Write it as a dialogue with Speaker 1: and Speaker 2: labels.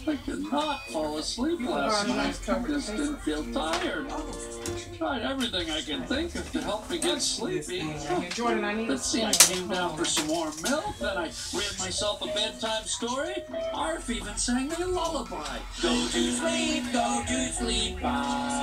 Speaker 1: I could not fall asleep last night. I just didn't feel tired. Tried everything I can think of to help me get sleepy.
Speaker 2: Jordan, I need
Speaker 1: Let's see, I came down for some warm milk, then I read myself a bedtime story. Arf even sang me a lullaby. Go to sleep, bye.